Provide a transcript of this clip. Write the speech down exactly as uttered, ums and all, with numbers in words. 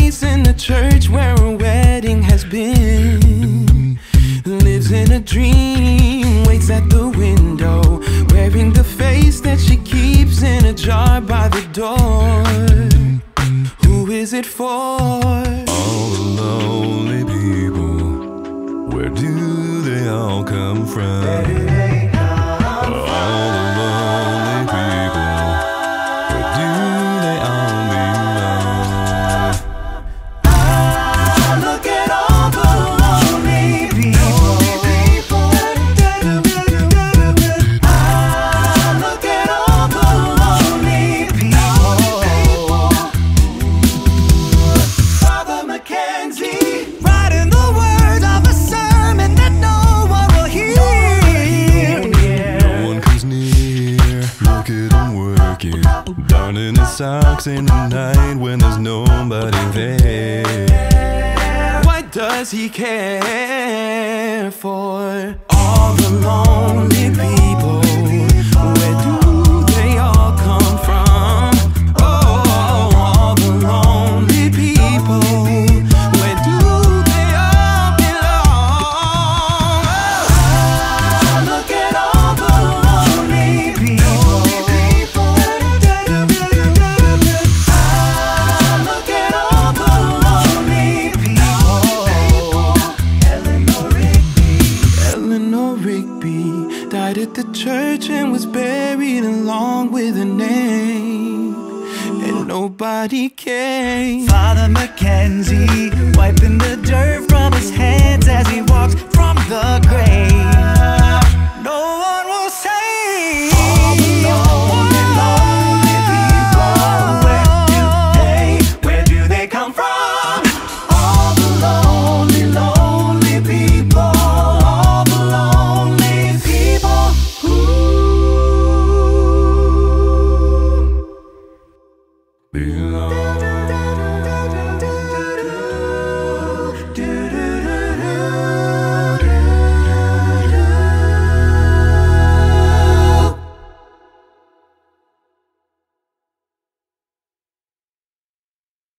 face in the church where a wedding has been. Lives in a dream, waits at the window, wearing the face that she keeps in a jar by the door. Who is it for? All the lonely people, where do they all come from? Where do they come from? All the lonely people, where do they all belong? Ah, look at all the lonely people. Ah, look at all the lonely people. Father Mackenzie, writing the words of a sermon that no one will hear. No one comes near, look at him working, darning his socks in the night when there's nobody there. Why does he care for all the lonely people? Where do they all come from? Oh, all the lonely people, where do they all belong? Ah, look at all the lonely people. Ah, look at all the lonely people. Eleanor Rigby. Eleanor Rigby died at the church and was buried along with her name, and nobody came. Father Mackenzie, wiping the dirt from his hands as he walks from the grave.